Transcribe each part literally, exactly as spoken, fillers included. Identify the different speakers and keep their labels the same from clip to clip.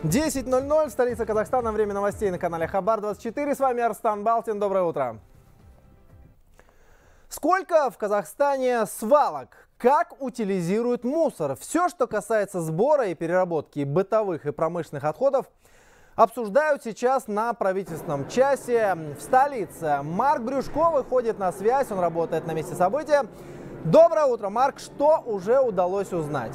Speaker 1: десять ноль ноль, столица Казахстана, время новостей на канале Хабар двадцать четыре. С вами Арстан Балтин. Доброе утро. Сколько в Казахстане свалок? Как утилизируют мусор? Все, что касается сбора и переработки бытовых и промышленных отходов, обсуждают сейчас на правительственном часе в столице. Марк Брюшко выходит на связь, он работает на месте события. Доброе утро, Марк. Что уже удалось узнать?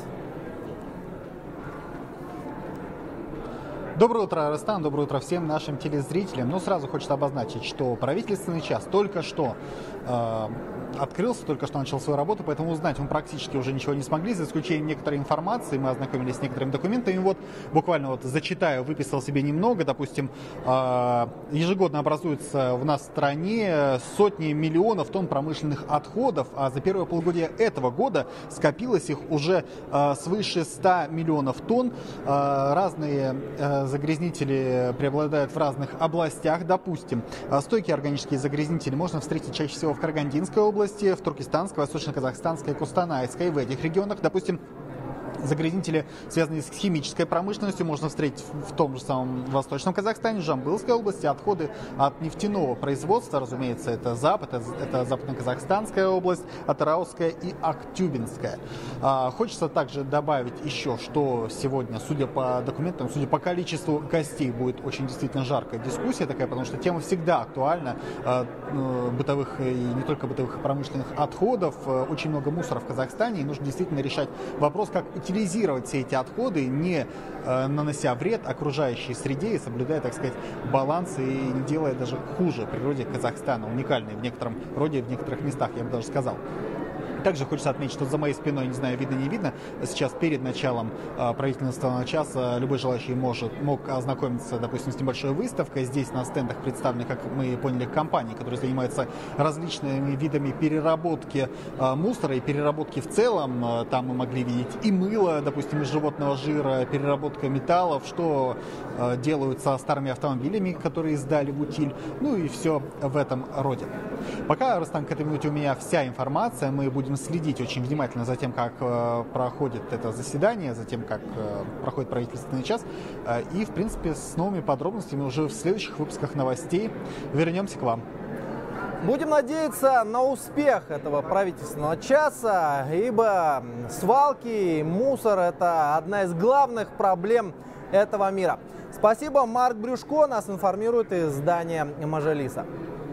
Speaker 2: Доброе утро, Арстан, доброе утро всем нашим телезрителям. Ну, сразу хочется обозначить, что правительственный час только что э, открылся, только что начал свою работу, поэтому узнать мы практически уже ничего не смогли, за исключением некоторой информации. Мы ознакомились с некоторыми документами. Вот буквально вот зачитаю, выписал себе немного. Допустим, э, ежегодно образуется в нас в стране сотни миллионов тонн промышленных отходов, а за первое полугодие этого года скопилось их уже э, свыше ста миллионов тонн. Э, разные э, загрязнители преобладают в разных областях. Допустим, стойкие органические загрязнители можно встретить чаще всего в Карагандинской области, в Туркестанской, Восточно-Казахстанской, Кустанайской. В этих регионах, допустим, загрязнители, связанные с химической промышленностью, можно встретить в том же самом Восточном Казахстане, Жамбылской области. Отходы от нефтяного производства, разумеется, это Запад, это, это Западно-Казахстанская область, Атырауская и Актюбинская. А, хочется также добавить еще, что сегодня, судя по документам, судя по количеству гостей, будет очень действительно жаркая дискуссия такая, потому что тема всегда актуальна. А, бытовых и не только бытовых и промышленных отходов. Очень много мусора в Казахстане, и нужно действительно решать вопрос, как утилизировать все эти отходы, не э, нанося вред окружающей среде и соблюдая, так сказать, баланс и не делая даже хуже природе Казахстана, уникальной в некотором роде, в некоторых местах, я бы даже сказал. Также хочется отметить, что за моей спиной, не знаю, видно, не видно, сейчас перед началом э, правительственного часа любой желающий может, мог ознакомиться, допустим, с небольшой выставкой. Здесь на стендах представлены, как мы поняли, компании, которые занимаются различными видами переработки э, мусора и переработки в целом. Э, там мы могли видеть и мыло, допустим, из животного жира, переработка металлов, что э, делают со старыми автомобилями, которые сдали в утиль, ну и все в этом роде. Пока, Рустам, к этой минуте у меня вся информация. Мы будем следить очень внимательно за тем, как э, проходит это заседание, за тем, как э, проходит правительственный час. Э, и, в принципе, с новыми подробностями уже в следующих выпусках новостей вернемся к вам.
Speaker 1: Будем надеяться на успех этого правительственного часа, ибо свалки, мусор – это одна из главных проблем этого мира. Спасибо, Марк Брюшко нас информирует из здания Мажилиса.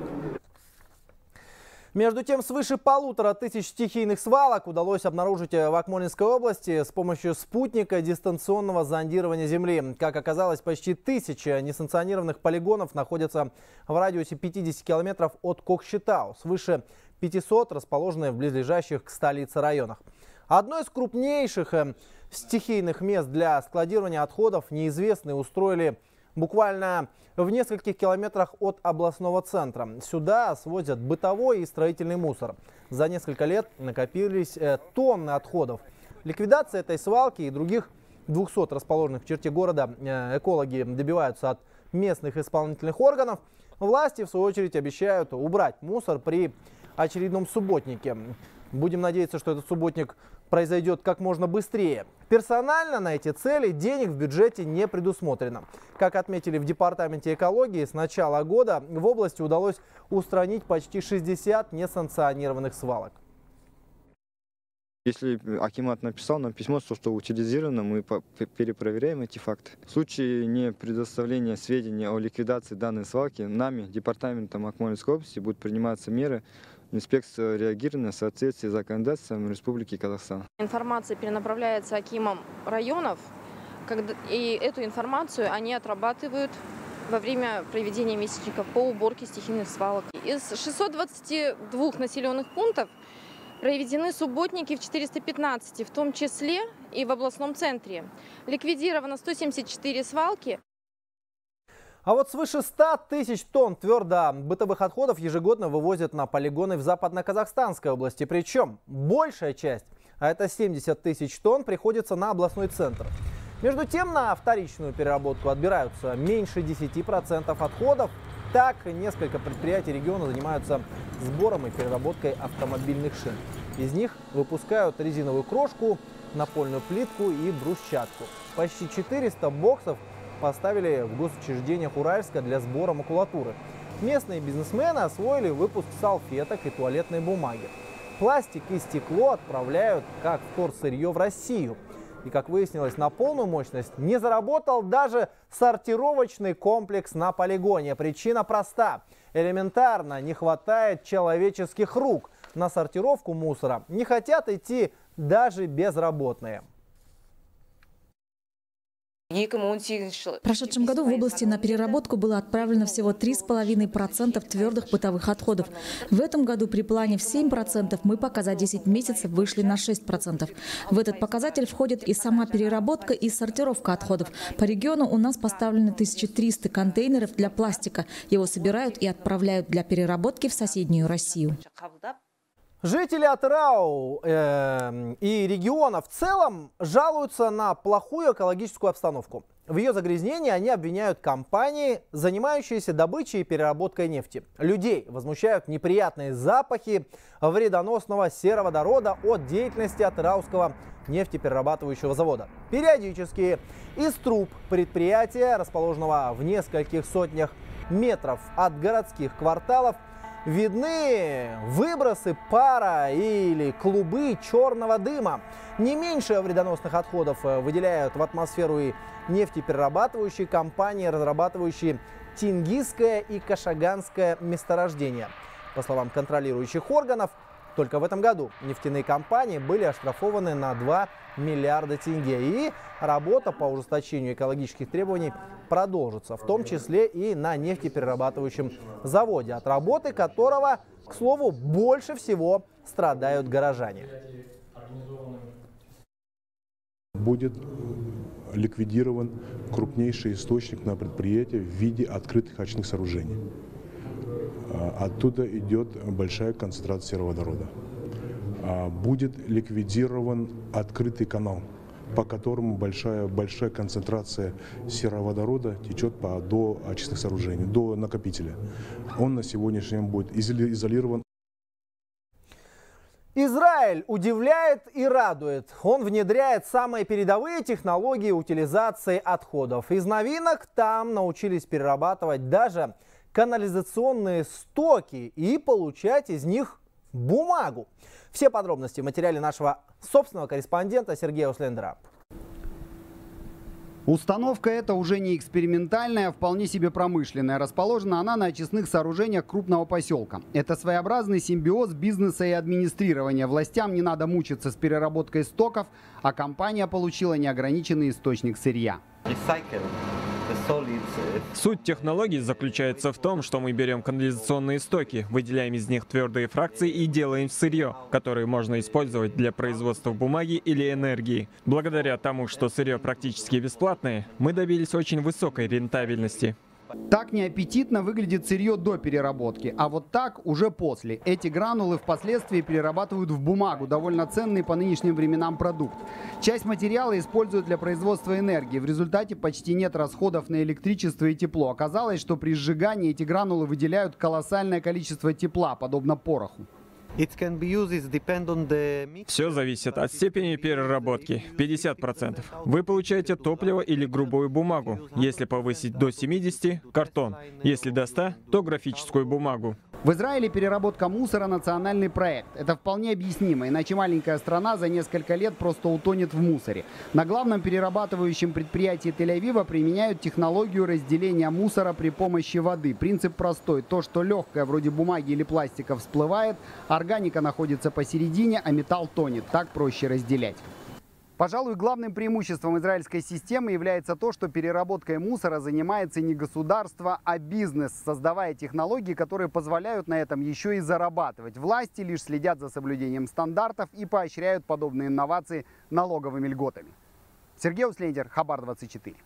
Speaker 1: Между тем, свыше полутора тысяч стихийных свалок удалось обнаружить в Акмолинской области с помощью спутника дистанционного зондирования Земли. Как оказалось, почти тысяча несанкционированных полигонов находятся в радиусе пятидесяти километров от Кокшетау, свыше пятисот расположенных в близлежащих к столице районах. Одно из крупнейших стихийных мест для складирования отходов неизвестные устроили буквально в нескольких километрах от областного центра. Сюда свозят бытовой и строительный мусор. За несколько лет накопились э, тонны отходов. Ликвидация этой свалки и других двухсот расположенных в черте города э, экологи добиваются от местных исполнительных органов. Власти, в свою очередь, обещают убрать мусор при очередном субботнике. Будем надеяться, что этот субботник произойдет как можно быстрее. Персонально на эти цели денег в бюджете не предусмотрено. Как отметили в Департаменте экологии, с начала года в области удалось устранить почти шестьдесят несанкционированных свалок.
Speaker 3: Если акимат написал нам письмо, что, что утилизировано, мы перепроверяем эти факты. В случае не предоставления сведений о ликвидации данной свалки, нами, Департаментом Акмолинской области, будут приниматься меры инспекция реагирования в соответствии с законодательством Республики Казахстан.
Speaker 4: Информация перенаправляется акимам районов, когда, и эту информацию они отрабатывают во время проведения месячников по уборке стихийных свалок. Из шестисот двадцати двух населенных пунктов проведены субботники в четырёхстах пятнадцати, в том числе и в областном центре. Ликвидировано сто семьдесят четыре свалки.
Speaker 1: А вот свыше ста тысяч тонн твердо бытовых отходов ежегодно вывозят на полигоны в Западно-Казахстанской области. Причем большая часть, а это семьдесят тысяч тонн, приходится на областной центр. Между тем, на вторичную переработку отбираются меньше десяти процентов отходов. Так, несколько предприятий региона занимаются сбором и переработкой автомобильных шин. Из них выпускают резиновую крошку, напольную плитку и брусчатку. Почти четыреста боксов поставили в госучреждениях Уральска для сбора макулатуры. Местные бизнесмены освоили выпуск салфеток и туалетной бумаги. Пластик и стекло отправляют как вторсырье в Россию. И, как выяснилось, на полную мощность не заработал даже сортировочный комплекс на полигоне. Причина проста. Элементарно не хватает человеческих рук. На сортировку мусора не хотят идти даже безработные.
Speaker 5: В прошедшем году в области на переработку было отправлено всего три с половиной процента твердых бытовых отходов. В этом году при плане в семь процентов мы пока за десять месяцев вышли на шесть процентов. В этот показатель входит и сама переработка, и сортировка отходов. По региону у нас поставлено тысяча триста контейнеров для пластика. Его собирают и отправляют для переработки в соседнюю Россию.
Speaker 1: Жители Атырау э, и региона в целом жалуются на плохую экологическую обстановку. В ее загрязнении они обвиняют компании, занимающиеся добычей и переработкой нефти. Людей возмущают неприятные запахи вредоносного сероводорода от деятельности Атырауского нефтеперерабатывающего завода. Периодически из труб предприятия, расположенного в нескольких сотнях метров от городских кварталов, видны выбросы пара или клубы черного дыма. Не меньше вредоносных отходов выделяют в атмосферу и нефтеперерабатывающие компании, разрабатывающие Тенгизское и Кашаганское месторождения. По словам контролирующих органов, только в этом году нефтяные компании были оштрафованы на два миллиарда тенге. И работа по ужесточению экологических требований продолжится, в том числе и на нефтеперерабатывающем заводе, от работы которого, к слову, больше всего страдают горожане.
Speaker 6: Будет ликвидирован крупнейший источник на предприятии в виде открытых очных сооружений. Оттуда идет большая концентрация сероводорода. Будет ликвидирован открытый канал, по которому большая, большая концентрация сероводорода течет по, до очистных сооружений, до накопителя. Он на сегодняшний день будет изолирован.
Speaker 1: Израиль удивляет и радует. Он внедряет самые передовые технологии утилизации отходов. Из новинок там научились перерабатывать даже канализационные стоки и получать из них бумагу. Все подробности в материале нашего собственного корреспондента Сергея Услендера.
Speaker 7: Установка эта уже не экспериментальная, а вполне себе промышленная. Расположена она на очистных сооружениях крупного поселка. Это своеобразный симбиоз бизнеса и администрирования. Властям не надо мучиться с переработкой стоков, а компания получила неограниченный источник сырья.
Speaker 8: Суть технологии заключается в том, что мы берем канализационные стоки, выделяем из них твердые фракции и делаем сырье, которое можно использовать для производства бумаги или энергии. Благодаря тому, что сырье практически бесплатное, мы добились очень высокой рентабельности.
Speaker 7: Так неаппетитно выглядит сырье до переработки, а вот так уже после. Эти гранулы впоследствии перерабатывают в бумагу, довольно ценный по нынешним временам продукт. Часть материала используют для производства энергии. В результате почти нет расходов на электричество и тепло. Оказалось, что при сжигании эти гранулы выделяют колоссальное количество тепла, подобно пороху.
Speaker 8: Все зависит от степени переработки. пятьдесят процентов. Вы получаете топливо или грубую бумагу. Если повысить до семидесяти – картон. Если до ста – то графическую бумагу.
Speaker 7: В Израиле переработка мусора – национальный проект. Это вполне объяснимо, иначе маленькая страна за несколько лет просто утонет в мусоре. На главном перерабатывающем предприятии Тель-Авива применяют технологию разделения мусора при помощи воды. Принцип простой. То, что легкое, вроде бумаги или пластика, всплывает, органика находится посередине, а металл тонет. Так проще разделять. Пожалуй, главным преимуществом израильской системы является то, что переработкой мусора занимается не государство, а бизнес, создавая технологии, которые позволяют на этом еще и зарабатывать. Власти лишь следят за соблюдением стандартов и поощряют подобные инновации налоговыми льготами. Сергей Услендер, Хабар двадцать четыре.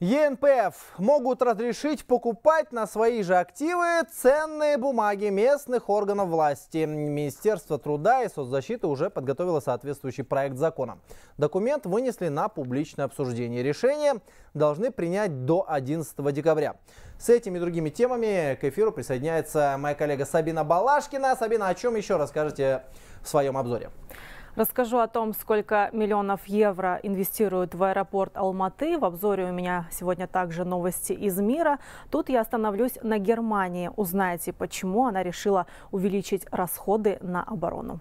Speaker 1: Е Н Пэ Эф могут разрешить покупать на свои же активы ценные бумаги местных органов власти. Министерство труда и соцзащиты уже подготовило соответствующий проект закона. Документ вынесли на публичное обсуждение. Решение должны принять до одиннадцатого декабря. С этими и другими темами к эфиру присоединяется моя коллега Сабина Балашкина. Сабина, о чем еще расскажете в своем обзоре?
Speaker 9: Расскажу о том, сколько миллионов евро инвестируют в аэропорт Алматы. В обзоре у меня сегодня также новости из мира. Тут я остановлюсь на Германии. Узнаете, почему она решила увеличить расходы на оборону.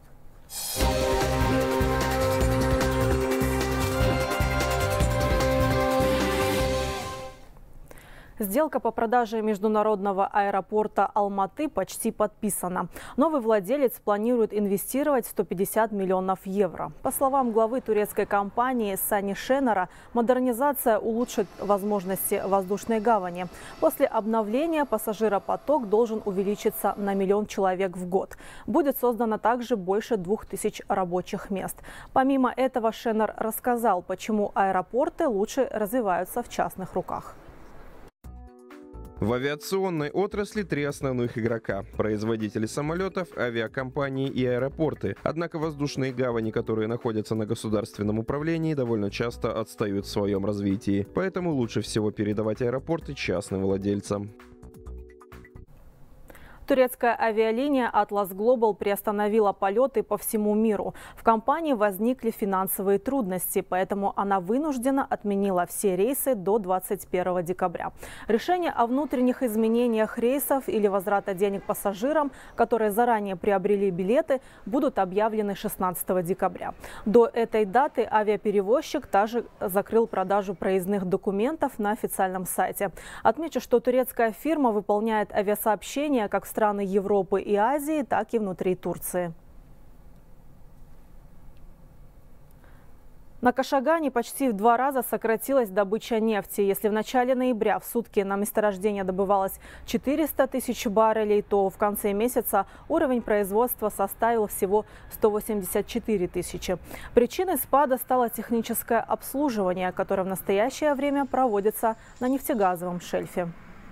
Speaker 9: Сделка по продаже международного аэропорта Алматы почти подписана. Новый владелец планирует инвестировать сто пятьдесят миллионов евро. По словам главы турецкой компании Сани Шенера, модернизация улучшит возможности воздушной гавани. После обновления пассажиропоток должен увеличиться на миллион человек в год. Будет создано также больше двух тысяч рабочих мест. Помимо этого, Шенер рассказал, почему аэропорты лучше развиваются в частных руках.
Speaker 10: В авиационной отрасли три основных игрока – производители самолетов, авиакомпании и аэропорты. Однако воздушные гавани, которые находятся на государственном управлении, довольно часто отстают в своем развитии. Поэтому лучше всего передавать аэропорты частным владельцам.
Speaker 9: Турецкая авиалиния Atlas Global приостановила полеты по всему миру. В компании возникли финансовые трудности, поэтому она вынуждена отменила все рейсы до двадцать первого декабря. Решение о внутренних изменениях рейсов или возврата денег пассажирам, которые заранее приобрели билеты, будут объявлены шестнадцатого декабря. До этой даты авиаперевозчик также закрыл продажу проездных документов на официальном сайте. Отмечу, что турецкая фирма выполняет авиасообщения как в страны Европы и Азии, так и внутри Турции. На Кашагане почти в два раза сократилась добыча нефти. Если в начале ноября в сутки на месторождение добывалось четыреста тысяч баррелей, то в конце месяца уровень производства составил всего сто восемьдесят четыре тысячи. Причиной спада стало техническое обслуживание, которое в настоящее время проводится на нефтегазовом шельфе.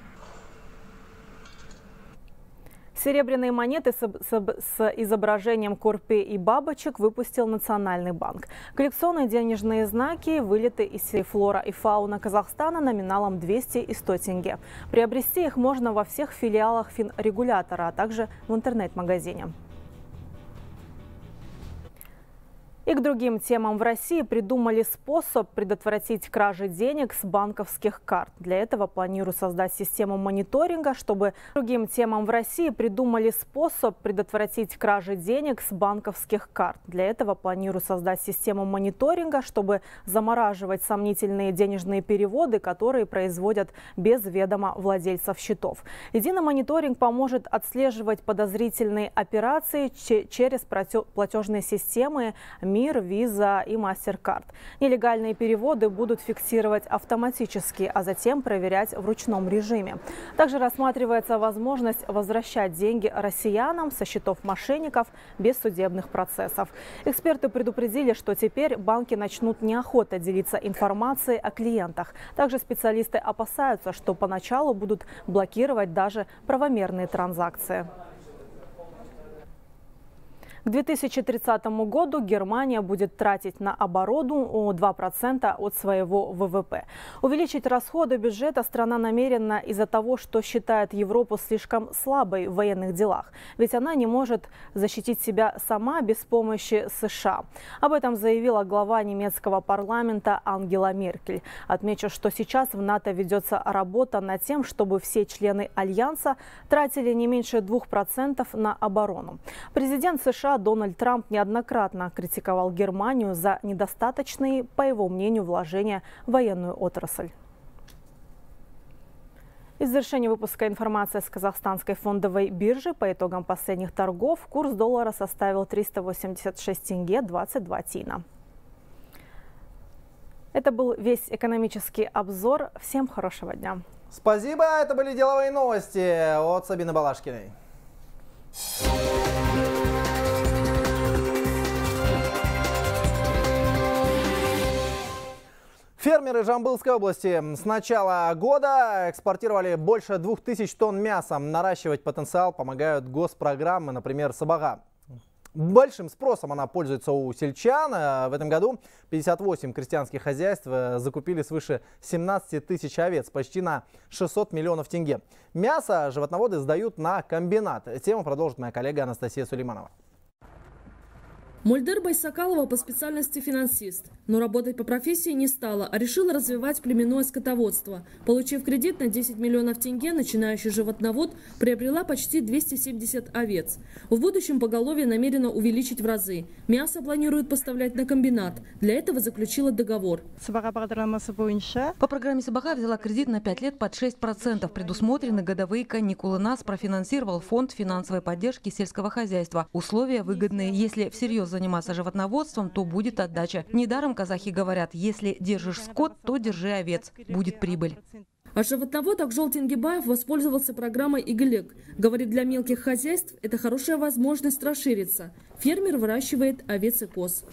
Speaker 9: Серебряные монеты с, с, с изображением Корпе и бабочек выпустил Национальный банк. Коллекционные денежные знаки вылеты из серии «Флора и фауна Казахстана» номиналом двести и сто тенге. Приобрести их можно во всех филиалах финрегулятора, а также в интернет-магазине. И к другим темам. В России придумали способ предотвратить кражи денег с банковских карт. Для этого планируют создать систему мониторинга, чтобы... Другим темам. В России придумали способ предотвратить кражи денег с банковских карт. Для этого планируют создать систему мониторинга, чтобы замораживать сомнительные денежные переводы, которые производят без ведома владельцев счетов. Единый мониторинг поможет отслеживать подозрительные операции через платежные системы Мир, Виза и Мастеркард. Нелегальные переводы будут фиксировать автоматически, а затем проверять в ручном режиме. Также рассматривается возможность возвращать деньги россиянам со счетов мошенников без судебных процессов. Эксперты предупредили, что теперь банки начнут неохотно делиться информацией о клиентах. Также специалисты опасаются, что поначалу будут блокировать даже правомерные транзакции. К две тысячи тридцатому году Германия будет тратить на оборону два процента от своего вэ вэ пэ. Увеличить расходы бюджета страна намерена из-за того, что считает Европу слишком слабой в военных делах. Ведь она не может защитить себя сама без помощи США. Об этом заявила глава немецкого парламента Ангела Меркель. Отмечу, что сейчас в НАТО ведется работа над тем, чтобы все члены Альянса тратили не меньше двух процентов на оборону. Президент США Дональд Трамп неоднократно критиковал Германию за недостаточные, по его мнению, вложения в военную отрасль. И в завершении выпуска информация с казахстанской фондовой биржи. По итогам последних торгов курс доллара составил триста восемьдесят шесть тенге двадцать два тина. Это был весь экономический обзор. Всем хорошего дня.
Speaker 1: Спасибо. Это были деловые новости от Сабины Балашкиной. Фермеры Жамбылской области с начала года экспортировали больше двух тысяч тонн мяса. Наращивать потенциал помогают госпрограммы, например, Сабага. Большим спросом она пользуется у сельчан. В этом году пятьдесят восемь крестьянских хозяйств закупили свыше семнадцати тысяч овец, почти на шестьсот миллионов тенге. Мясо животноводы сдают на комбинат. Тему продолжит моя коллега Анастасия Сулейманова.
Speaker 11: Мольдер Байсакалова по специальности финансист, но работать по профессии не стала, а решила развивать племенное скотоводство. Получив кредит на десять миллионов тенге, начинающий животновод приобрела почти двести семьдесят овец. В будущем поголовье намерена увеличить в разы. Мясо планирует поставлять на комбинат. Для этого заключила договор.
Speaker 12: По программе Сабага взяла кредит на пять лет под шесть процентов. Предусмотрены годовые каникулы. Нас профинансировал фонд финансовой поддержки сельского хозяйства. Условия выгодные. Если всерьез заниматься животноводством, то будет отдача. Недаром казахи говорят, если держишь скот, то держи овец. Будет прибыль.
Speaker 11: А животновод Акжол Тенгибаев воспользовался программой «Игілік». Говорит, для мелких хозяйств это хорошая возможность расшириться. Фермер выращивает овец и коз.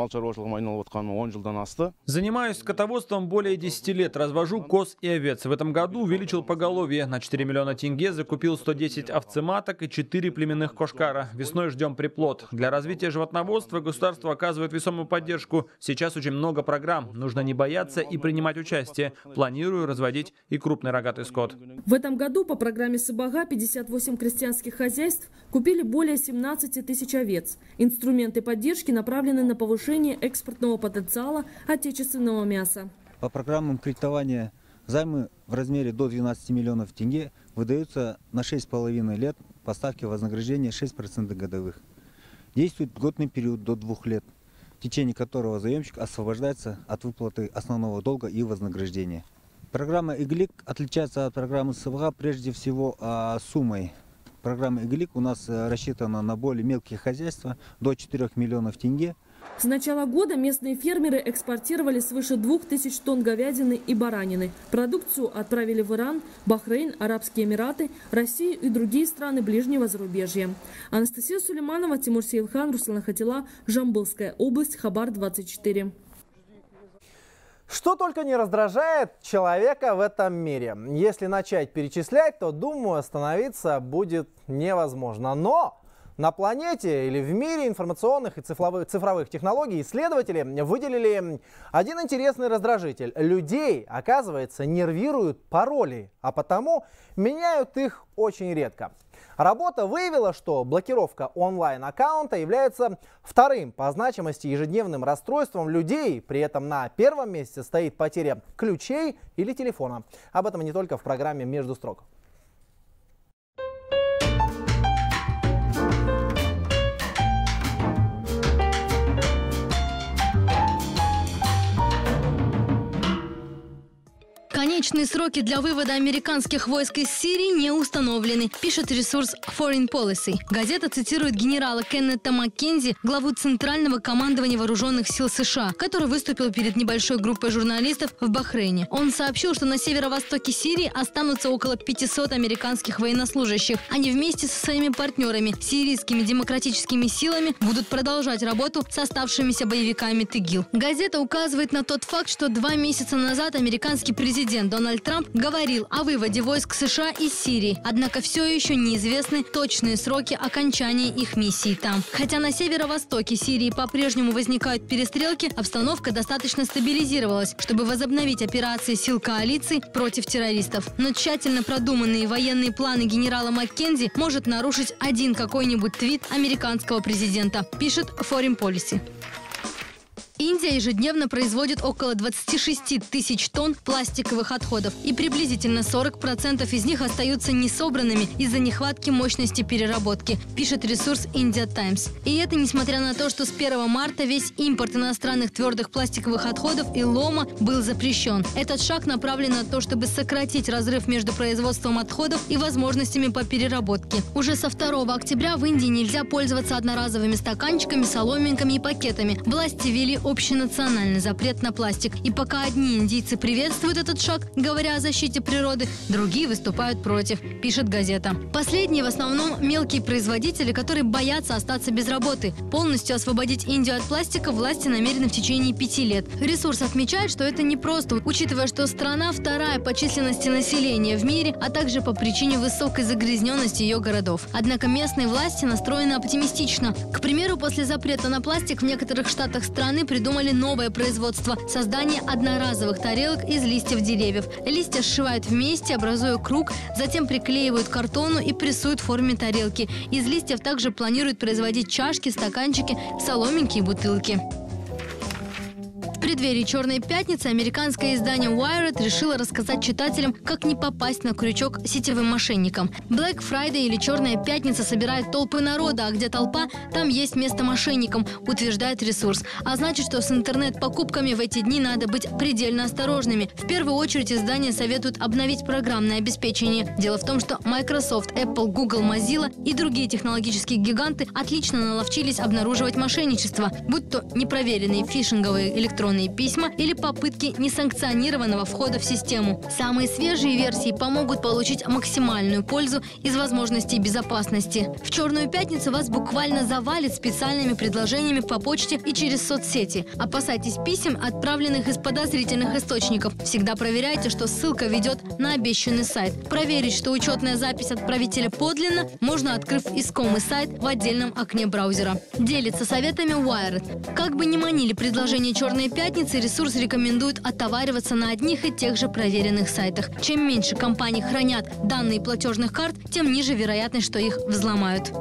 Speaker 8: Занимаюсь скотоводством более десяти лет. Развожу коз и овец. В этом году увеличил поголовье. На четыре миллиона тенге закупил сто десять овцематок и четыре племенных кошкара. Весной ждем приплод. Для развития животноводства государство оказывает весомую поддержку. Сейчас очень много программ. Нужно не бояться и принимать участие. Планирую разводить и крупный рогатый скот.
Speaker 11: В этом году по программе Сабага пятьдесят восемь крестьянских хозяйств купили более семнадцати тысяч овец. Инструменты поддержки направлены на повышение экспортного потенциала отечественного мяса.
Speaker 13: По программам кредитования займы в размере до двенадцати миллионов тенге выдаются на шесть с половиной лет по ставке вознаграждения шесть процентов годовых. Действует льготный период до двух лет, в течение которого заемщик освобождается от выплаты основного долга и вознаграждения. Программа «Игілік» отличается от программы Сабага прежде всего суммой. Программа «Игілік» у нас рассчитана на более мелкие хозяйства до четырёх миллионов тенге.
Speaker 11: С начала года местные фермеры экспортировали свыше двух тысяч тонн говядины и баранины. Продукцию отправили в Иран, Бахрейн, Арабские Эмираты, Россию и другие страны ближнего зарубежья. Анастасия Сулейманова, Тимур Сейлхан, Руслан Хатила, Жамбылская область, Хабар двадцать четыре.
Speaker 1: Что только не раздражает человека в этом мире. Если начать перечислять, то, думаю, остановиться будет невозможно. Но на планете или в мире информационных и цифровых, цифровых технологий исследователи выделили один интересный раздражитель. Людей, оказывается, нервируют пароли, а потому меняют их очень редко. Работа выявила, что блокировка онлайн-аккаунта является вторым по значимости ежедневным расстройством людей. При этом на первом месте стоит потеря ключей или телефона. Об этом не только в программе «Между строк».
Speaker 14: Конечные сроки для вывода американских войск из Сирии не установлены, пишет ресурс Foreign Policy. Газета цитирует генерала Кеннета Маккензи, главу Центрального командования вооруженных сил США, который выступил перед небольшой группой журналистов в Бахрейне. Он сообщил, что на северо-востоке Сирии останутся около пятисот американских военнослужащих. Они вместе со своими партнерами, сирийскими демократическими силами, будут продолжать работу с оставшимися боевиками ТИГИЛ. Газета указывает на тот факт, что два месяца назад американский президент Дональд Трамп говорил о выводе войск США из Сирии, однако все еще неизвестны точные сроки окончания их миссии там. Хотя на северо-востоке Сирии по-прежнему возникают перестрелки, обстановка достаточно стабилизировалась, чтобы возобновить операции сил коалиции против террористов. Но тщательно продуманные военные планы генерала Маккензи может нарушить один какой-нибудь твит американского президента, пишет Foreign Policy. Индия ежедневно производит около двадцати шести тысяч тонн пластиковых отходов, и приблизительно сорок процентов из них остаются несобранными из-за нехватки мощности переработки, пишет ресурс India Times. И это несмотря на то, что с первого марта весь импорт иностранных твердых пластиковых отходов и лома был запрещен. Этот шаг направлен на то, чтобы сократить разрыв между производством отходов и возможностями по переработке. Уже со второго октября в Индии нельзя пользоваться одноразовыми стаканчиками, соломинками и пакетами. Власти ввели общенациональный запрет на пластик. И пока одни индийцы приветствуют этот шаг, говоря о защите природы, другие выступают против, пишет газета. Последние в основном мелкие производители, которые боятся остаться без работы. Полностью освободить Индию от пластика власти намерены в течение пяти лет. Ресурс отмечает, что это непросто, учитывая, что страна вторая по численности населения в мире, а также по причине высокой загрязненности ее городов. Однако местные власти настроены оптимистично. К примеру, после запрета на пластик в некоторых штатах страны придумали новое производство – создание одноразовых тарелок из листьев деревьев. Листья сшивают вместе, образуя круг, затем приклеивают к картону и прессуют в форме тарелки. Из листьев также планируют производить чашки, стаканчики, соломинки и бутылки. В преддверии «Черной пятницы» американское издание Wired решило рассказать читателям, как не попасть на крючок сетевым мошенникам. Black Friday или «Черная пятница» собирает толпы народа, а где толпа, там есть место мошенникам, утверждает ресурс. А значит, что с интернет-покупками в эти дни надо быть предельно осторожными. В первую очередь издание советует обновить программное обеспечение. Дело в том, что Microsoft, Apple, Google, Mozilla и другие технологические гиганты отлично наловчились обнаруживать мошенничество, будь то непроверенные фишинговые электронные письма или попытки несанкционированного входа в систему. Самые свежие версии помогут получить максимальную пользу из возможностей безопасности. В «Черную пятницу» вас буквально завалит специальными предложениями по почте и через соцсети. Опасайтесь писем, отправленных из подозрительных источников. Всегда проверяйте, что ссылка ведет на обещанный сайт. Проверить, что учетная запись отправителя подлинна, можно, открыв искомый сайт в отдельном окне браузера. Делится советами Wired. Как бы ни манили предложения «Черной пятницы», ресурс рекомендует отовариваться на одних и тех же проверенных сайтах. Чем меньше компаний хранят данные платежных карт, тем ниже вероятность, что их взломают.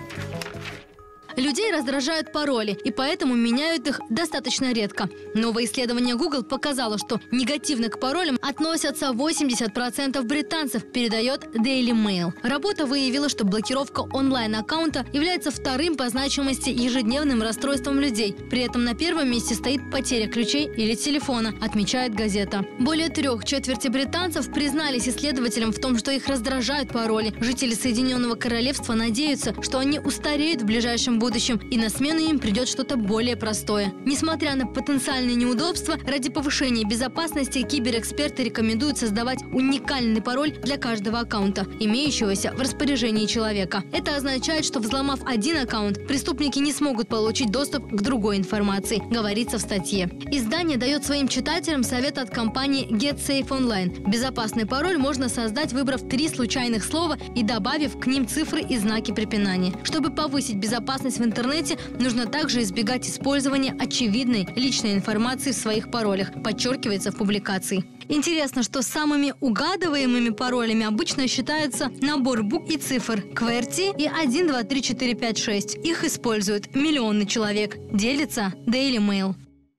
Speaker 14: Людей раздражают пароли, и поэтому меняют их достаточно редко. Новое исследование Google показало, что негативно к паролям относятся восемьдесят процентов британцев, передает Daily Mail. Работа выявила, что блокировка онлайн-аккаунта является вторым по значимости ежедневным расстройством людей. При этом на первом месте стоит потеря ключей или телефона, отмечает газета. Более трех четверти британцев признались исследователям в том, что их раздражают пароли. Жители Соединенного Королевства надеются, что они устареют в ближайшем будущем, и на смену им придет что-то более простое. Несмотря на потенциальные неудобства, ради повышения безопасности киберэксперты рекомендуют создавать уникальный пароль для каждого аккаунта, имеющегося в распоряжении человека. Это означает, что взломав один аккаунт, преступники не смогут получить доступ к другой информации, говорится в статье. Издание дает своим читателям совет от компании GetSafe Online. Безопасный пароль можно создать, выбрав три случайных слова и добавив к ним цифры и знаки препинания. Чтобы повысить безопасность в интернете, нужно также избегать использования очевидной личной информации в своих паролях, подчеркивается в публикации. Интересно, что самыми угадываемыми паролями обычно считаются набор букв и цифр квэрти и один, два, три, четыре, пять, шесть. Их использует миллионный человек, делится Daily Mail.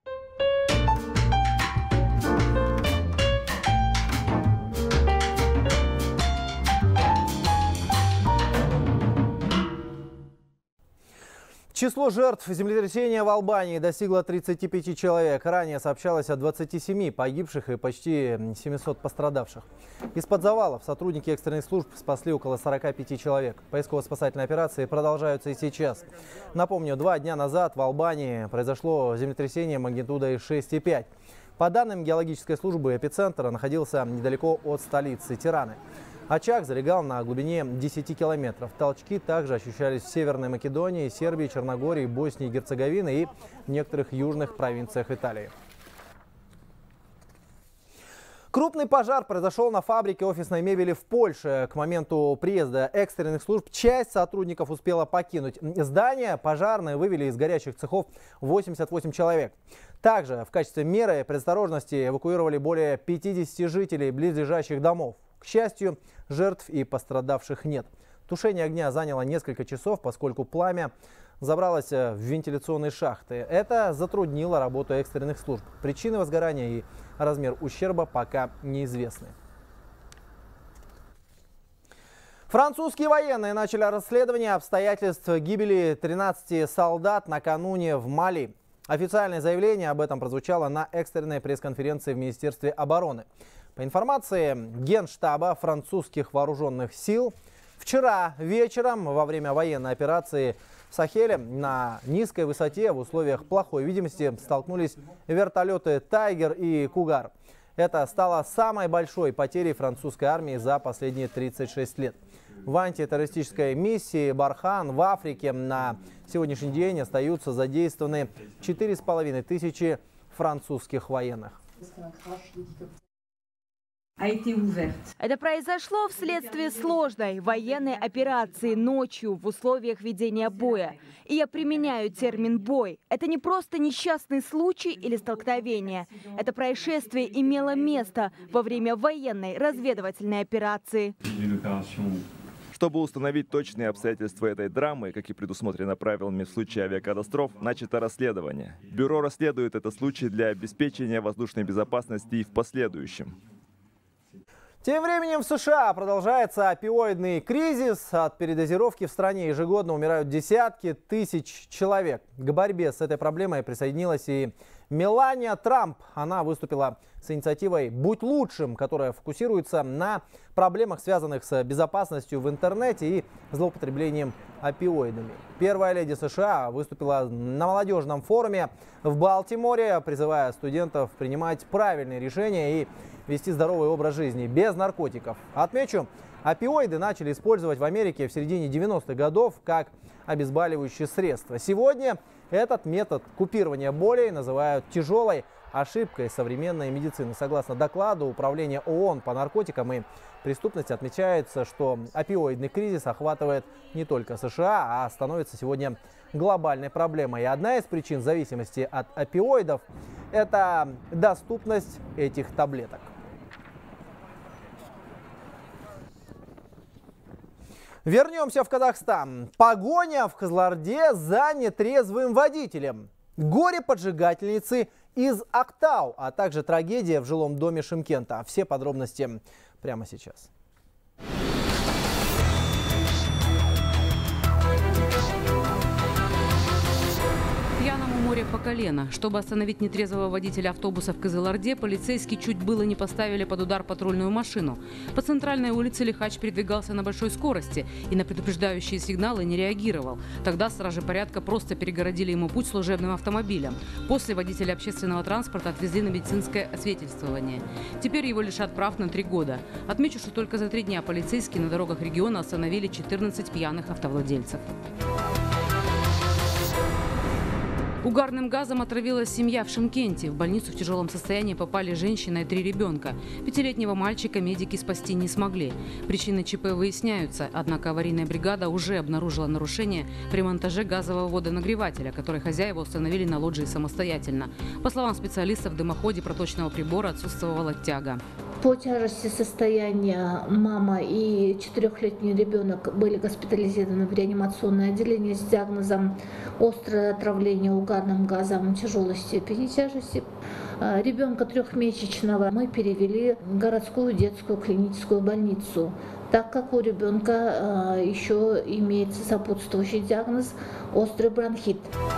Speaker 1: Число жертв землетрясения в Албании достигло тридцати пяти человек. Ранее сообщалось о двадцати семи погибших и почти семисот пострадавших. Из-под завалов сотрудники экстренных служб спасли около сорока пяти человек. Поисково-спасательные операции продолжаются и сейчас. Напомню, два дня назад в Албании произошло землетрясение магнитудой шесть и пять. По данным геологической службы, эпицентр находился недалеко от столицы Тираны. Очаг залегал на глубине десяти километров. Толчки также ощущались в Северной Македонии, Сербии, Черногории, Боснии и Герцеговины и в некоторых южных провинциях Италии. Крупный пожар произошел на фабрике офисной мебели в Польше. К моменту приезда экстренных служб часть сотрудников успела покинуть здание. Пожарные вывели из горящих цехов восемьдесят восемь человек. Также в качестве меры предосторожности эвакуировали более пятидесяти жителей близлежащих домов. К счастью, жертв и пострадавших нет. Тушение огня заняло несколько часов, поскольку пламя забралось в вентиляционные шахты. Это затруднило работу экстренных служб. Причины возгорания и размер ущерба пока неизвестны. Французские военные начали расследование обстоятельств гибели тринадцати солдат накануне в Мали. Официальное заявление об этом прозвучало на экстренной пресс-конференции в Министерстве обороны. По информации Генштаба французских вооруженных сил, вчера вечером во время военной операции В Сахеле на низкой высоте в условиях плохой видимости столкнулись вертолеты «Тайгер» и «Кугар». Это стало самой большой потерей французской армии за последние тридцать шесть лет. В антитеррористической миссии «Бархан» в Африке на сегодняшний день остаются задействованы четыре с половиной тысячи французских военных.
Speaker 15: Это произошло вследствие сложной военной операции ночью в условиях ведения боя. И я применяю термин «бой». Это не просто несчастный случай или столкновение. Это происшествие имело место во время военной разведывательной операции.
Speaker 16: Чтобы установить точные обстоятельства этой драмы, как и предусмотрено правилами в случае авиакатастроф, начато расследование. Бюро расследует этот случай для обеспечения воздушной безопасности и в последующем.
Speaker 1: Тем временем в США продолжается опиоидный кризис. От передозировки в стране ежегодно умирают десятки тысяч человек. К борьбе с этой проблемой присоединилась и Мелания Трамп. Она выступила с инициативой «Будь лучшим», которая фокусируется на проблемах, связанных с безопасностью в интернете и злоупотреблением опиоидами. Первая леди США выступила на молодежном форуме в Балтиморе, призывая студентов принимать правильные решения и вести здоровый образ жизни без наркотиков. Отмечу, опиоиды начали использовать в Америке в середине девяностых годов как обезболивающее средство. Сегодня этот метод купирования болей называют тяжелой ошибкой современной медицины. Согласно докладу Управления ООН по наркотикам и преступности, отмечается, что опиоидный кризис охватывает не только США, а становится сегодня глобальной проблемой. И одна из причин зависимости от опиоидов – это доступность этих таблеток. Вернемся в Казахстан. Погоня в Кызылорде за нетрезвым водителем. Горе-поджигательницы из Актау, а также трагедия в жилом доме Шымкента. Все подробности прямо сейчас.
Speaker 12: Пьяному море по колено. Чтобы остановить нетрезвого водителя автобуса в Кызылорде, полицейские чуть было не поставили под удар патрульную машину. По центральной улице лихач передвигался на большой скорости и на предупреждающие сигналы не реагировал. Тогда стражи порядка просто перегородили ему путь служебным автомобилем. После водителя общественного транспорта отвезли на медицинское освидетельствование. Теперь его лишат прав на три года. Отмечу, что только за три дня полицейские на дорогах региона остановили четырнадцать пьяных автовладельцев. Угарным газом отравилась семья в Шымкенте. В больницу в тяжелом состоянии попали женщина и три ребенка. Пятилетнего мальчика медики спасти не смогли. Причины ЧП выясняются, однако аварийная бригада уже обнаружила нарушение при монтаже газового водонагревателя, который хозяева установили на лоджии самостоятельно. По словам специалистов, в дымоходе проточного прибора отсутствовала тяга.
Speaker 17: По тяжести состояния мама и четырехлетний ребенок были госпитализированы в реанимационное отделение с диагнозом острое отравление угарным газом тяжелой степени тяжести. Ребенка трехмесячного мы перевели в городскую детскую клиническую больницу, так как у ребенка еще имеется сопутствующий диагноз острый бронхит.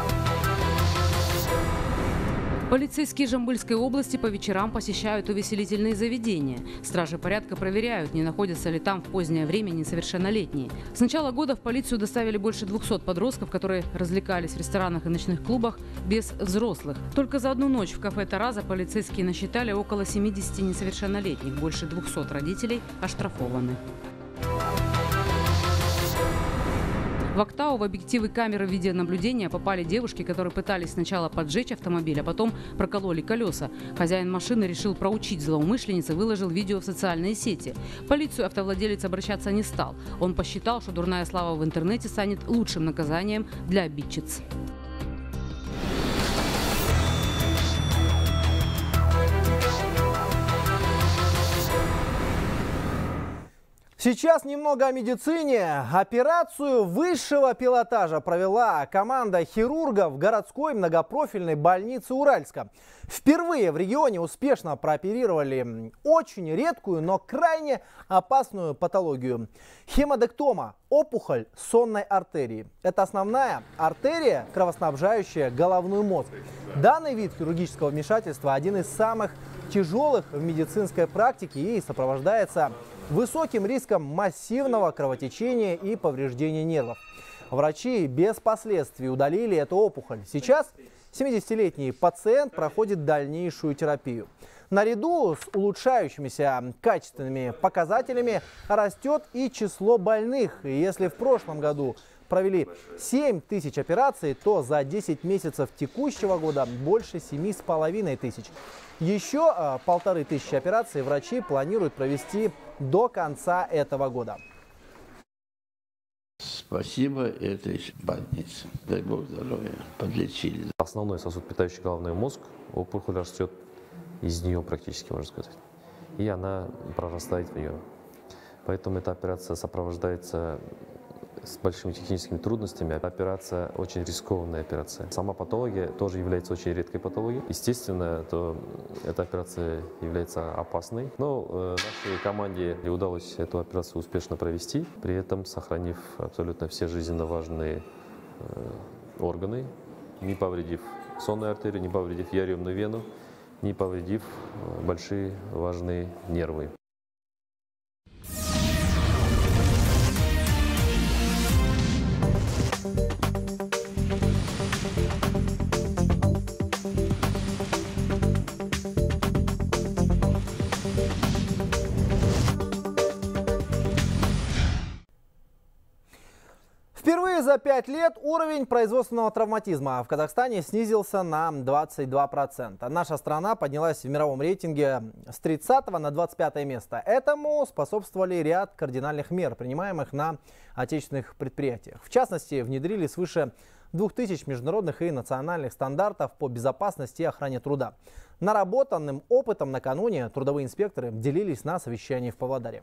Speaker 12: Полицейские Жамбыльской области по вечерам посещают увеселительные заведения. Стражи порядка проверяют, не находятся ли там в позднее время несовершеннолетние. С начала года в полицию доставили больше двухсот подростков, которые развлекались в ресторанах и ночных клубах без взрослых. Только за одну ночь в кафе «Тараза» полицейские насчитали около семидесяти несовершеннолетних. Больше двухсот родителей оштрафованы. В Актау в объективы камеры видеонаблюдения попали девушки, которые пытались сначала поджечь автомобиль, а потом прокололи колеса. Хозяин машины решил проучить злоумышленниц и выложил видео в социальные сети. В полицию автовладелец обращаться не стал. Он посчитал, что дурная слава в интернете станет лучшим наказанием для обидчиц.
Speaker 1: Сейчас немного о медицине. Операцию высшего пилотажа провела команда хирургов городской многопрофильной больницы Уральска. Впервые в регионе успешно прооперировали очень редкую, но крайне опасную патологию – хемодектома – опухоль сонной артерии. Это основная артерия, кровоснабжающая головной мозг. Данный вид хирургического вмешательства один из самых тяжелых в медицинской практике и сопровождается высоким риском массивного кровотечения и повреждения нервов. Врачи без последствий удалили эту опухоль. Сейчас семидесятилетний пациент проходит дальнейшую терапию. Наряду с улучшающимися качественными показателями растет и число больных. И если в прошлом году провели семь тысяч операций, то за десять месяцев текущего года больше семи с половиной тысяч. Еще а, полторы тысячи операций врачи планируют провести до конца этого года.
Speaker 18: Спасибо этой больнице. Дай Бог здоровья. Подлечили.
Speaker 19: Основной сосуд, питающий головной мозг, опухоль растет из нее практически, можно сказать. И она прорастает в нее. Поэтому эта операция сопровождается с большими техническими трудностями. Операция очень рискованная операция. Сама патология тоже является очень редкой патологией. Естественно, то эта операция является опасной. Но э, нашей команде удалось эту операцию успешно провести, при этом сохранив абсолютно все жизненно важные э, органы, не повредив сонную артерию, не повредив яремную вену, не повредив э, большие важные нервы.
Speaker 1: Впервые за пять лет уровень производственного травматизма в Казахстане снизился на двадцать два процента. Наша страна поднялась в мировом рейтинге с тридцатого на двадцать пятое место. Этому способствовали ряд кардинальных мер, принимаемых на отечественных предприятиях. В частности, внедрили свыше двух тысяч международных и национальных стандартов по безопасности и охране труда. Наработанным опытом накануне трудовые инспекторы делились на совещании в Павлодаре.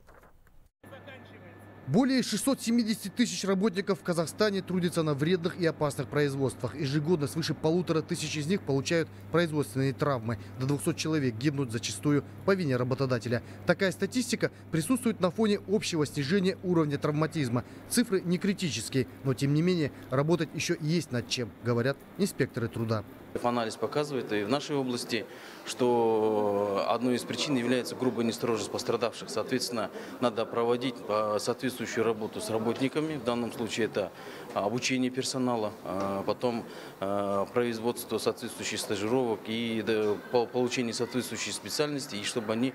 Speaker 20: Более шестисот семидесяти тысяч работников в Казахстане трудятся на вредных и опасных производствах. Ежегодно свыше полутора тысяч из них получают производственные травмы. До двухсот человек гибнут зачастую по вине работодателя. Такая статистика присутствует на фоне общего снижения уровня травматизма. Цифры не критические, но тем не менее работать еще есть над чем, говорят инспекторы труда.
Speaker 21: Анализ показывает и в нашей области, что одной из причин является грубая неосторожность пострадавших. Соответственно, надо проводить соответствующую работу с работниками. В данном случае это обучение персонала, потом производство соответствующих стажировок и получение соответствующей специальности, и чтобы они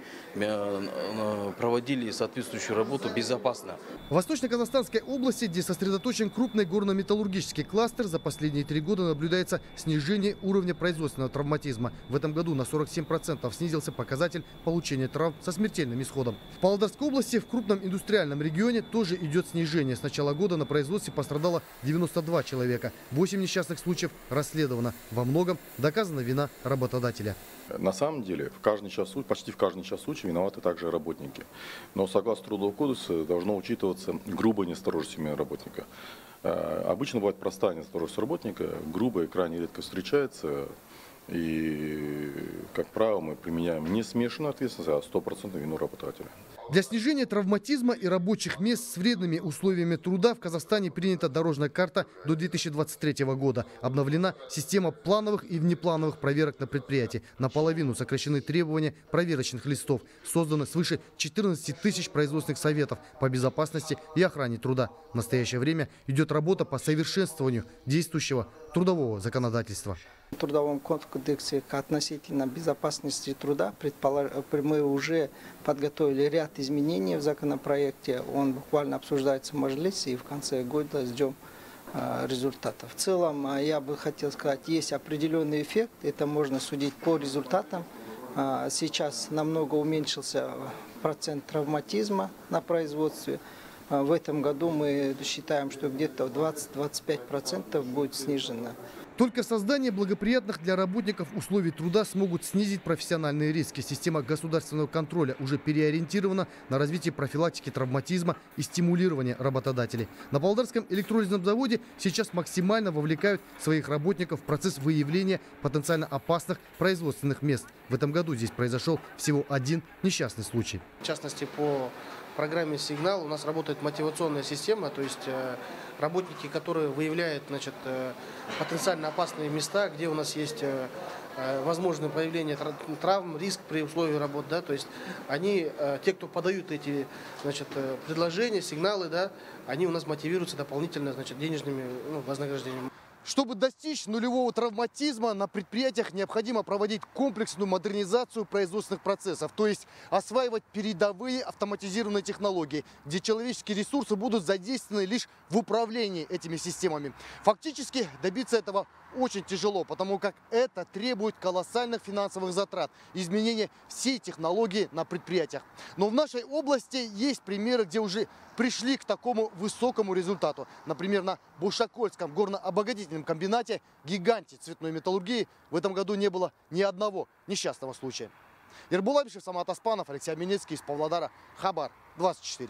Speaker 21: проводили соответствующую работу безопасно.
Speaker 20: В Восточно-Казахстанской области, где сосредоточен крупный горно-металлургический кластер, за последние три года наблюдается снижение уровня производственного травматизма. В этом году на сорок семь процентов снизился показатель получения травм со смертельным исходом. В Павлодарской области, в крупном индустриальном регионе, тоже идет снижение. С начала года на производстве пострадало девяносто два человека. восемь несчастных случаев расследовано. Во многом доказана вина работодателя.
Speaker 22: На самом деле, в каждый час, почти в каждый час случая виноваты также работники. Но согласно Трудового кодекса должно учитываться грубая неосторожность работника. Обычно бывает простая неосторожность работника, грубая крайне редко встречается. И, как правило, мы применяем не смешанную ответственность, а стопроцентную вину работодателя.
Speaker 20: Для снижения травматизма и рабочих мест с вредными условиями труда в Казахстане принята дорожная карта до две тысячи двадцать третьего года. Обновлена система плановых и внеплановых проверок на предприятии. Наполовину сокращены требования проверочных листов. Создано свыше четырнадцати тысяч производственных советов по безопасности и охране труда. В настоящее время идет работа по совершенствованию действующего трудового законодательства.
Speaker 23: В Трудовом кодексе относительно безопасности труда мы уже подготовили ряд изменений в законопроекте. Он буквально обсуждается в Мажилисе, и в конце года ждем результатов. В целом, я бы хотел сказать, есть определенный эффект. Это можно судить по результатам. Сейчас намного уменьшился процент травматизма на производстве. В этом году мы считаем, что где-то двадцать-двадцать пять процентов будет снижено.
Speaker 20: Только создание благоприятных для работников условий труда смогут снизить профессиональные риски. Система государственного контроля уже переориентирована на развитие профилактики травматизма и стимулирования работодателей. На Павлодарском электролизном заводе сейчас максимально вовлекают своих работников в процесс выявления потенциально опасных производственных мест. В этом году здесь произошел всего один несчастный случай.
Speaker 24: В частности, по
Speaker 2: программе «Сигнал» у нас работает мотивационная система, то есть работники, которые выявляют, значит, потенциально опасные места, где у нас есть возможное появление травм, риск при условии работы, да, то есть они, те, кто подают эти, значит, предложения, сигналы, да, они у нас мотивируются дополнительно, значит, денежными, ну, вознаграждениями.
Speaker 20: Чтобы достичь нулевого травматизма, на предприятиях необходимо проводить комплексную модернизацию производственных процессов, то есть осваивать передовые автоматизированные технологии, где человеческие ресурсы будут задействованы лишь в управлении этими системами. Фактически добиться этого очень тяжело, потому как это требует колоссальных финансовых затрат, изменения всей технологии на предприятиях. Но в нашей области есть примеры, где уже пришли к такому высокому результату. Например, на Бушакольском горно-обогатительном комбинате, гиганте цветной металлургии, в этом году не было ни одного несчастного случая. Ербул Абишев, Самат Аспанов, Алексей Аминецкий из Павлодара, Хабар двадцать четыре.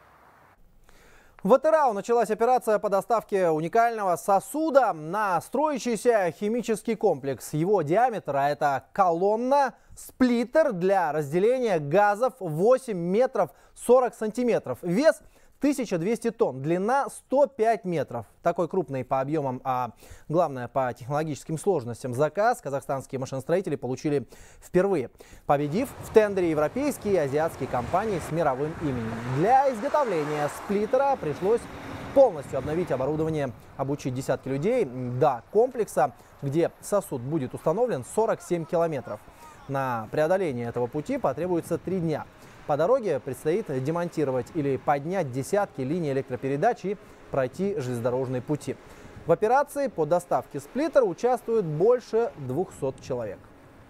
Speaker 1: В Атырау началась операция по доставке уникального сосуда на строящийся химический комплекс. Его диаметр, а это колонна, сплиттер для разделения газов восемь метров сорок сантиметров. Вес тысяча двести тонн, длина сто пять метров. Такой крупный по объемам, а главное по технологическим сложностям заказ казахстанские машиностроители получили впервые, победив в тендере европейские и азиатские компании с мировым именем. Для изготовления сплиттера пришлось полностью обновить оборудование, обучить десятки людей до комплекса, где сосуд будет установлен, сорок семь километров. На преодоление этого пути потребуется три дня. По дороге предстоит демонтировать или поднять десятки линий электропередач и пройти железнодорожные пути. В операции по доставке сплиттера участвует больше двухсот человек.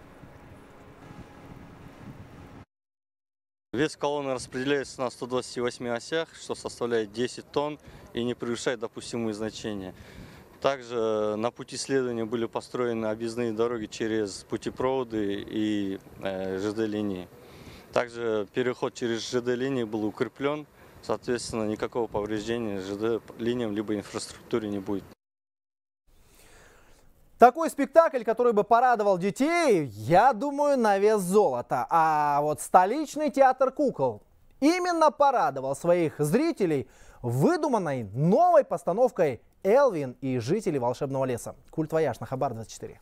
Speaker 3: Вес колонны распределяется на ста двадцати восьми осях, что составляет десять тонн и не превышает допустимые значения. Также на пути следования были построены объездные дороги через путепроводы и э, ЖД-линии. Также переход через ЖД-линии был укреплен, соответственно, никакого повреждения ЖД-линиям либо инфраструктуре не будет.
Speaker 1: Такой спектакль, который бы порадовал детей, я думаю, на вес золота. А вот столичный театр кукол именно порадовал своих зрителей выдуманной новой постановкой «Элвин и жители волшебного леса». Культвояж на Хабар двадцать четыре.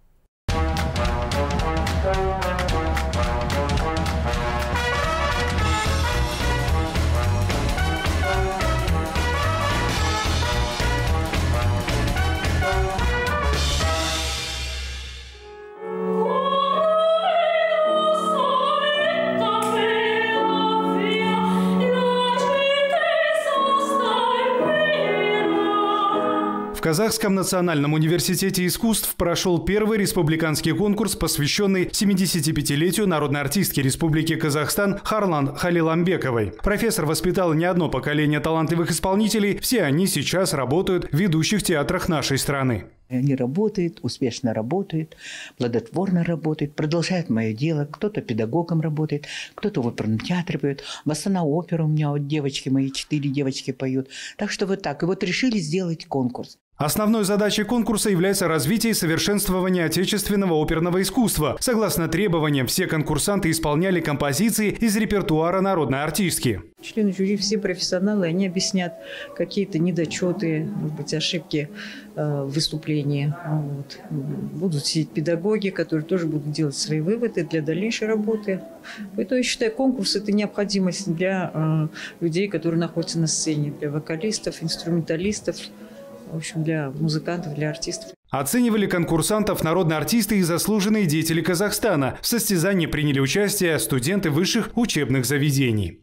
Speaker 4: В Казахском национальном университете искусств прошел первый республиканский конкурс, посвященный семидесятипятилетию народной артистки Республики Казахстан Харлан Халиламбековой. Профессор воспитал не одно поколение талантливых исполнителей, все они сейчас работают в ведущих театрах нашей страны.
Speaker 24: Они работают, успешно работают, плодотворно работают, продолжают мое дело. Кто-то педагогом работает, кто-то в оперном театре поет. В Астана-опера у меня вот девочки мои, четыре девочки поют. Так что вот так. И вот решили сделать конкурс.
Speaker 4: Основной задачей конкурса является развитие и совершенствование отечественного оперного искусства. Согласно требованиям, все конкурсанты исполняли композиции из репертуара народной артистки.
Speaker 25: Члены жюри все профессионалы, они объяснят какие-то недочеты, может быть, ошибки э, в выступлении. Вот. Будут сидеть педагоги, которые тоже будут делать свои выводы для дальнейшей работы. Поэтому я считаю, конкурс – это необходимость для э, людей, которые находятся на сцене, для вокалистов, инструменталистов. В общем, для музыкантов, для артистов.
Speaker 4: Оценивали конкурсантов народные артисты и заслуженные деятели Казахстана. В состязании приняли участие студенты высших учебных заведений.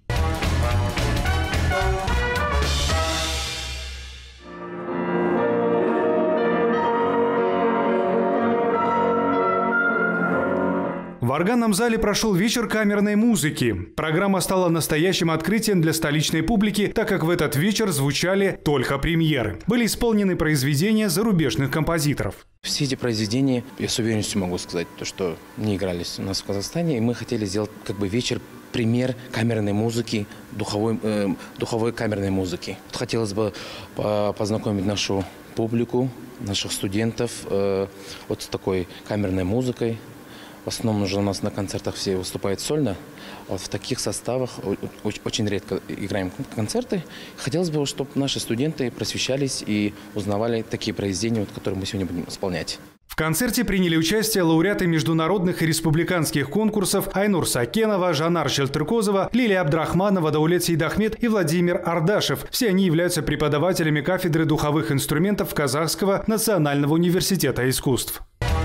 Speaker 4: В органном зале прошел вечер камерной музыки. Программа стала настоящим открытием для столичной публики, так как в этот вечер звучали только премьеры. Были исполнены произведения зарубежных композиторов.
Speaker 26: Все эти произведения, я с уверенностью могу сказать, то, что не игрались у нас в Казахстане. И мы хотели сделать как бы вечер премьер камерной музыки, духовой, э, духовой камерной музыки. Хотелось бы познакомить нашу публику, наших студентов э, вот с такой камерной музыкой. В основном уже у нас на концертах все выступают сольно. Вот в таких составах очень редко играем концерты. Хотелось бы, чтобы наши студенты просвещались и узнавали такие произведения, вот, которые мы сегодня будем исполнять.
Speaker 4: В концерте приняли участие лауреаты международных и республиканских конкурсов Айнур Сакенова, Жанар Шелтыркозова, Лилия Абдрахманова, Даулет Сейдахмет и Владимир Ардашев. Все они являются преподавателями кафедры духовых инструментов Казахского национального университета искусств.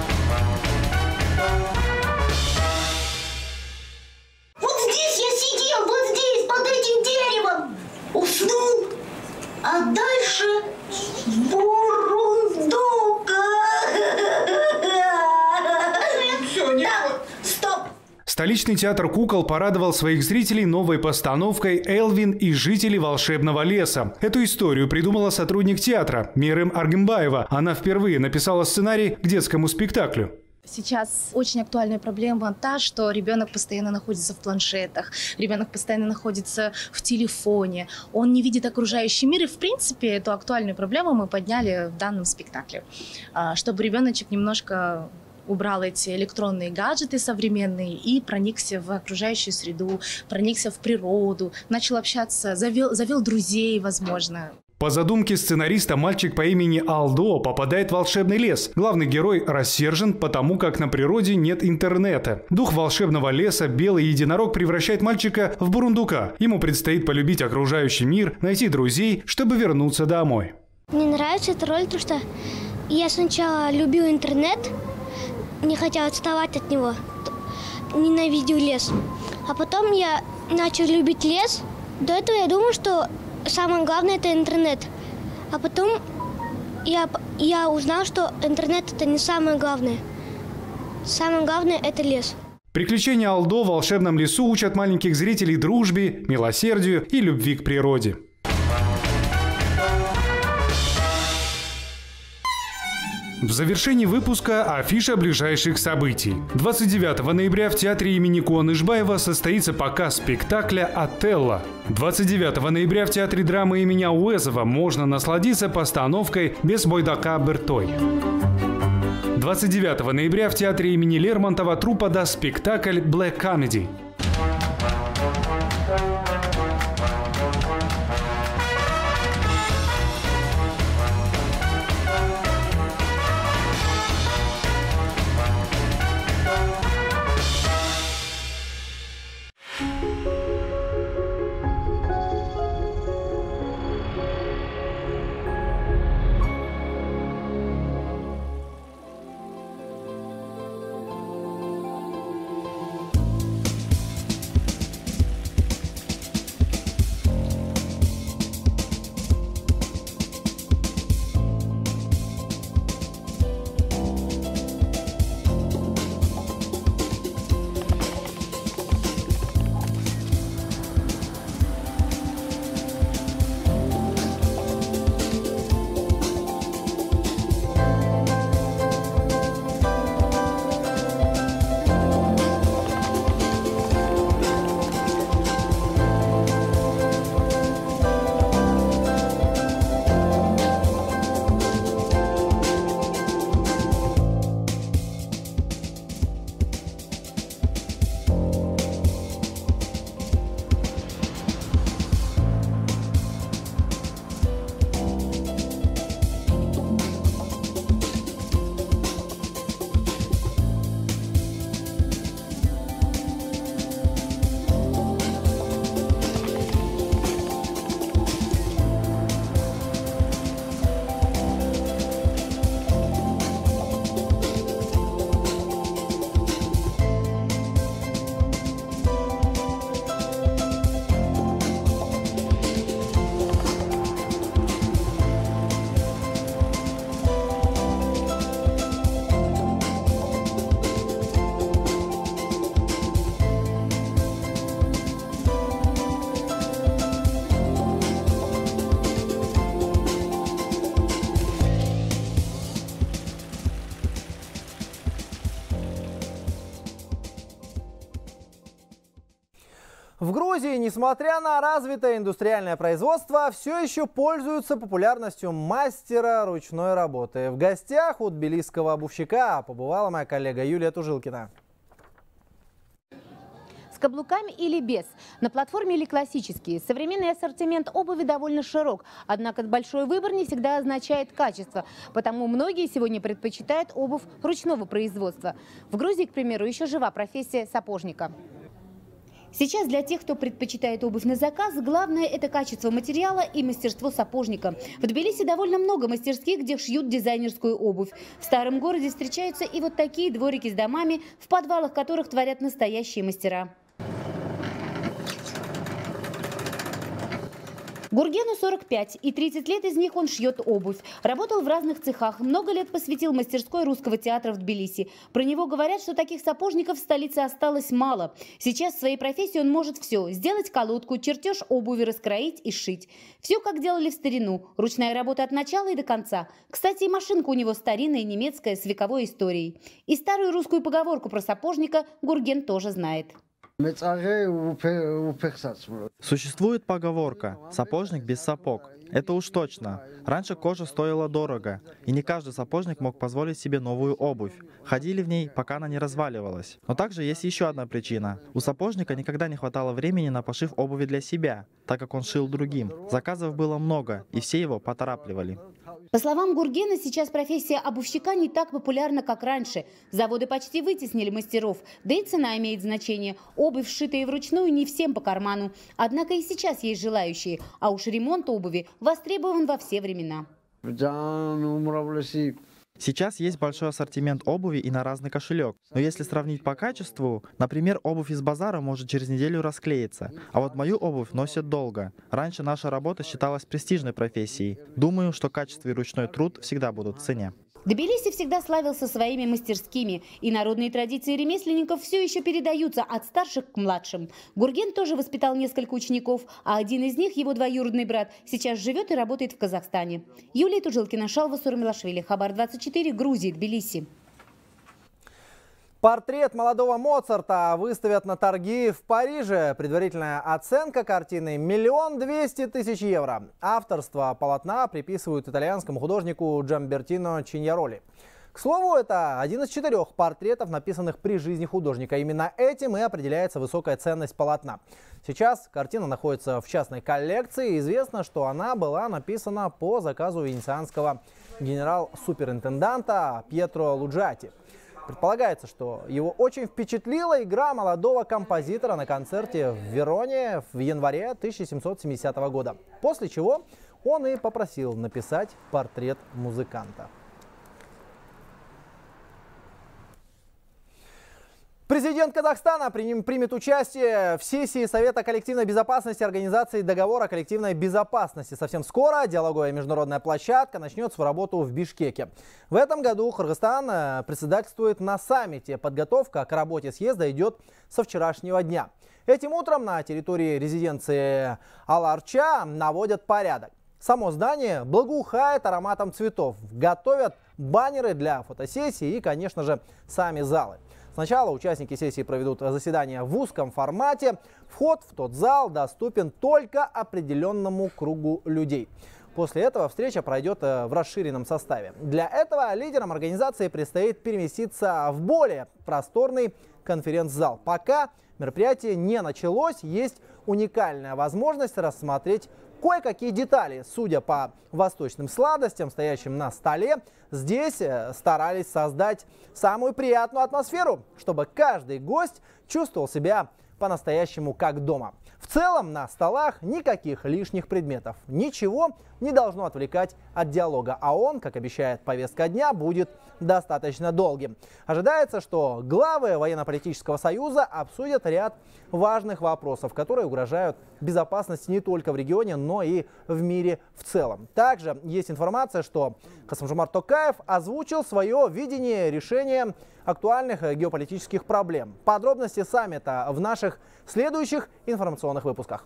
Speaker 5: Вот здесь я сидел, вот здесь, под этим деревом, уснул, а дальше бурундука.
Speaker 4: Столичный театр кукол порадовал своих зрителей новой постановкой «Элвин и жители волшебного леса». Эту историю придумала сотрудник театра Мирым Аргымбаева. Она впервые написала сценарий к детскому спектаклю.
Speaker 6: Сейчас очень актуальная проблема та, что ребенок постоянно находится в планшетах, ребенок постоянно находится в телефоне, он не видит окружающий мир. И, в принципе, эту актуальную проблему мы подняли в данном спектакле, чтобы ребеночек немножко убрал эти электронные гаджеты современные и проникся в окружающую среду, проникся в природу, начал общаться, завел, завел друзей, возможно.
Speaker 4: По задумке сценариста, мальчик по имени Алдо попадает в волшебный лес. Главный герой рассержен, потому как на природе нет интернета. Дух волшебного леса, белый единорог, превращает мальчика в бурундука. Ему предстоит полюбить окружающий мир, найти друзей, чтобы вернуться домой.
Speaker 7: Мне нравится эта роль, потому что я сначала любил интернет, не хотела отставать от него, ненавидел лес. А потом я начал любить лес. До этого я думал, что самое главное – это интернет. А потом я, я узнал, что интернет – это не самое главное. Самое главное – это лес.
Speaker 4: Приключения Алдо в волшебном лесу учат маленьких зрителей дружбе, милосердию и любви к природе. В завершении выпуска афиша ближайших событий. двадцать девятого ноября в театре имени Куанышбаева состоится показ спектакля «Отелло». двадцать девятого ноября в театре драмы имени Ауэзова можно насладиться постановкой «Без бойдака Бертой». двадцать девятого ноября в театре имени Лермонтова труппа даст спектакль «Black Comedy».
Speaker 1: В Грузии, несмотря на развитое индустриальное производство, все еще пользуются популярностью мастера ручной работы. В гостях у тбилисского обувщика побывала моя коллега Юлия Тужилкина.
Speaker 8: каблуками или без, на платформе или классические. Современный ассортимент обуви довольно широк, однако большой выбор не всегда означает качество, потому многие сегодня предпочитают обувь ручного производства. В Грузии, к примеру, еще жива профессия сапожника. Сейчас для тех, кто предпочитает обувь на заказ, главное – это качество материала и мастерство сапожника. В Тбилиси довольно много мастерских, где шьют дизайнерскую обувь. В старом городе встречаются и вот такие дворики с домами, в подвалах которых творят настоящие мастера. Гургену сорок пять, и тридцать лет из них он шьет обувь. Работал в разных цехах, много лет посвятил мастерской русского театра в Тбилиси. Про него говорят, что таких сапожников в столице осталось мало. Сейчас в своей профессии он может все – сделать колодку, чертеж обуви, раскроить и сшить. Все, как делали в старину, ручная работа от начала и до конца. Кстати, и машинка у него старинная, немецкая, с вековой историей. И старую русскую поговорку про сапожника Гурген тоже знает.
Speaker 9: Существует поговорка «сапожник без сапог». Это уж точно. Раньше кожа стоила дорого, и не каждый сапожник мог позволить себе новую обувь. Ходили в ней, пока она не разваливалась. Но также есть еще одна причина. У сапожника никогда не хватало времени на пошив обуви для себя, так как он шил другим. Заказов было много, и все его поторапливали.
Speaker 8: По словам Гургена, сейчас профессия обувщика не так популярна, как раньше. Заводы почти вытеснили мастеров, да и цена имеет значение. Обувь, сшитая вручную, не всем по карману. Однако и сейчас есть желающие, а уж ремонт обуви востребован во все времена.
Speaker 9: Сейчас есть большой ассортимент обуви и на разный кошелек. Но если сравнить по качеству, например, обувь из базара может через неделю расклеиться. А вот мою обувь носят долго. Раньше наша работа считалась престижной профессией. Думаю, что качество и ручной труд всегда будут в цене.
Speaker 8: Тбилиси всегда славился своими мастерскими, и народные традиции ремесленников все еще передаются от старших к младшим. Гурген тоже воспитал несколько учеников, а один из них, его двоюродный брат, сейчас живет и работает в Казахстане. Юлия Тужилкина, Шалва Сурмилашвили, Хабар двадцать четыре, Грузия, Тбилиси.
Speaker 1: Портрет молодого Моцарта выставят на торги в Париже. Предварительная оценка картины – миллион двести тысяч евро. Авторство полотна приписывают итальянскому художнику Джамбертино Чиньяроли. К слову, это один из четырех портретов, написанных при жизни художника. Именно этим и определяется высокая ценность полотна. Сейчас картина находится в частной коллекции. Известно, что она была написана по заказу венецианского генерал-суперинтенданта Пьетро Луджати. Предполагается, что его очень впечатлила игра молодого композитора на концерте в Вероне в январе тысяча семьсот семидесятого года, после чего он и попросил написать портрет музыканта. Президент Казахстана примет участие в сессии Совета коллективной безопасности Организации договора о коллективной безопасности. Совсем скоро диалоговая международная площадка начнет свою работу в Бишкеке. В этом году Кыргызстан председательствует на саммите. Подготовка к работе съезда идет со вчерашнего дня. Этим утром на территории резиденции Ал-Арча наводят порядок. Само здание благоухает ароматом цветов. Готовят баннеры для фотосессии и, конечно же, сами залы. Сначала участники сессии проведут заседание в узком формате. Вход в тот зал доступен только определенному кругу людей. После этого встреча пройдет в расширенном составе. Для этого лидерам организации предстоит переместиться в более просторный конференц-зал. Пока мероприятие не началось, есть уникальная возможность рассмотреть кое-какие детали. Судя по восточным сладостям, стоящим на столе, здесь старались создать самую приятную атмосферу, чтобы каждый гость чувствовал себя по-настоящему как дома. В целом на столах никаких лишних предметов. Ничего не должно отвлекать от диалога, а он, как обещает повестка дня, будет достаточно долгим. Ожидается, что главы военно-политического союза обсудят ряд важных вопросов, которые угрожают безопасности не только в регионе, но и в мире в целом. Также есть информация, что Касым-Жомарт Токаев озвучил свое видение решения актуальных геополитических проблем. Подробности саммита в наших следующих информационных выпусках.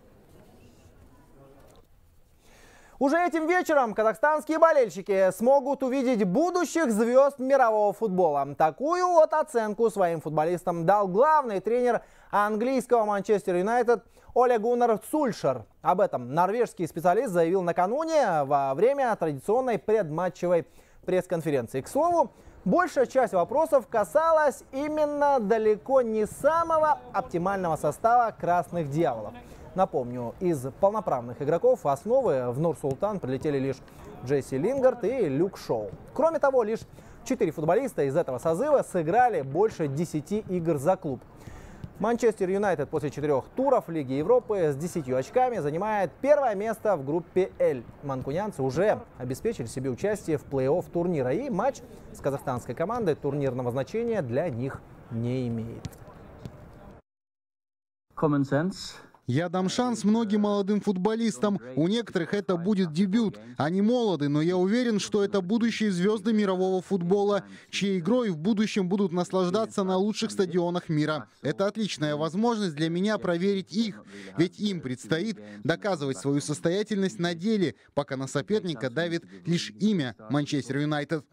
Speaker 1: Уже этим вечером казахстанские болельщики смогут увидеть будущих звезд мирового футбола. Такую вот оценку своим футболистам дал главный тренер английского Манчестер Юнайтед Оле Гуннар Сульшер. Об этом норвежский специалист заявил накануне во время традиционной предматчевой пресс-конференции. К слову, большая часть вопросов касалась именно далеко не самого оптимального состава «Красных дьяволов». Напомню, из полноправных игроков в основы в Нур-Султан прилетели лишь Джесси Лингард и Люк Шоу. Кроме того, лишь четыре футболиста из этого созыва сыграли больше десяти игр за клуб. Манчестер Юнайтед после четырех туров Лиги Европы с десятью очками занимает первое место в группе «Л». Манкунянцы уже обеспечили себе участие в плей-офф турнира, и матч с казахстанской командой турнирного значения для них не имеет.
Speaker 10: Common sense.
Speaker 11: Я дам шанс многим молодым футболистам. У некоторых это будет дебют. Они молоды, но я уверен, что это будущие звезды мирового футбола, чьей игрой в будущем будут наслаждаться на лучших стадионах мира. Это отличная возможность для меня проверить их, ведь им предстоит доказывать свою состоятельность на деле, пока на соперника давит лишь имя Манчестер Юнайтед.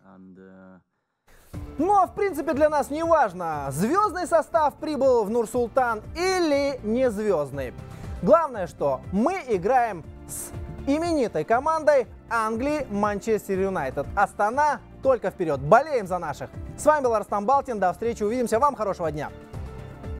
Speaker 1: Ну а в принципе для нас не важно, звездный состав прибыл в Нур-Султан или не звездный. Главное, что мы играем с именитой командой Англии Манчестер Юнайтед. Астана только вперед. Болеем за наших. С вами был Арстан Балтин. До встречи. Увидимся. Вам хорошего дня.